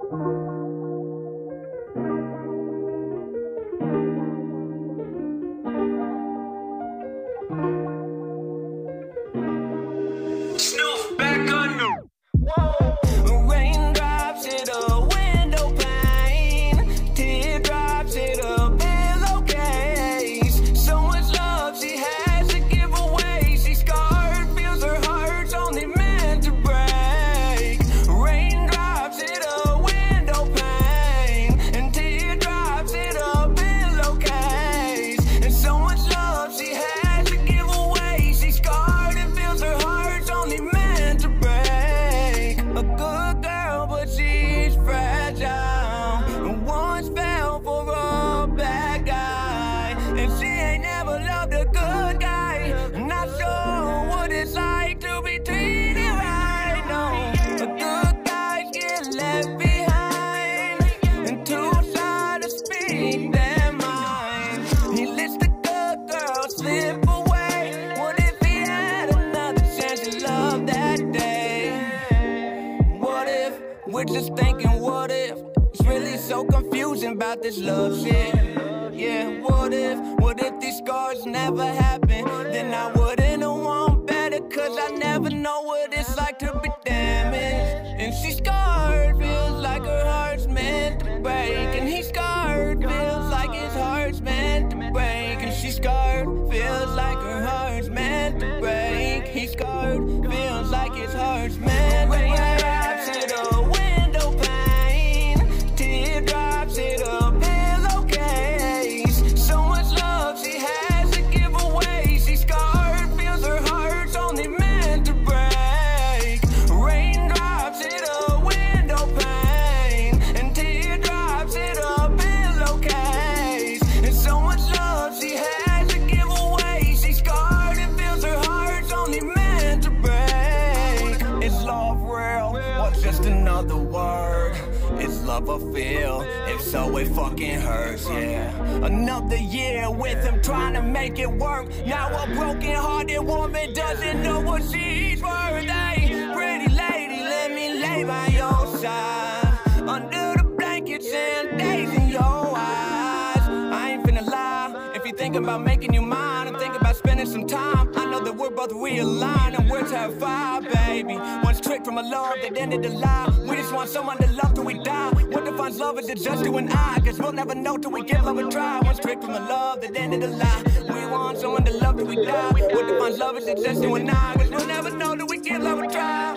Raindrops hit a window pane, teardrops hit a pillowcase. So much love she has to give away. She's scarred, feels her heart's only meant to break. Raindrops hit a window pane, and teardrops hit a pillowcase. And so much love she has to give away. She's scarred and feels her heart's only meant to break. A good girl, but she's fragile. And once fell for a bad guy, and she ain't never loved a good guy. Not sure what it's like to be treated right. No, a good guys get left behind, and too shy to speak their mind. He lets the good girl slip away. What if he had another chance to love that day? What if we're just thinking, what if it's really so confusing about this love shit? Yeah, what if these scars never happened? Then I wouldn't have want better, cause I never know what it's like to be damaged. And she's scarred, feels like her heart's meant to break. And he's scarred, feels like his heart's meant to break. And she's scarred, feels like her heart's meant to break. He's scarred, feels like his heart's meant to break. Raindrops hit a window pane, teardrops hit a pillowcase. So much love she has to give away. She's scarred, feels her heart's only meant to break. Raindrops hit a window pane, and teardrops hit a pillowcase. And so much love she has to give away. She's scarred and feels her heart's only meant to break. Is love real, or just another word? Is love a feel? If so, it fucking hurts, yeah. Another year with him trying to make it work. Now a broken-hearted woman doesn't know what she's worth. Hey, pretty lady, let me lay by your side, under the blankets and days in your eyes. I ain't finna lie, if you thinking about making you mine, I'm thinking about spending some time. I know that we're both realigned and we're terrified, baby. One's tricked from a love that ended a lie. We just want someone to love till we die. What defines love? Is it just you and I? Cause we'll never know till we give love a try. One's tricked from a love that ended a lie. We want someone to love till we die. What defines love? Is it just you and I? Cause we'll never know till we give love a try.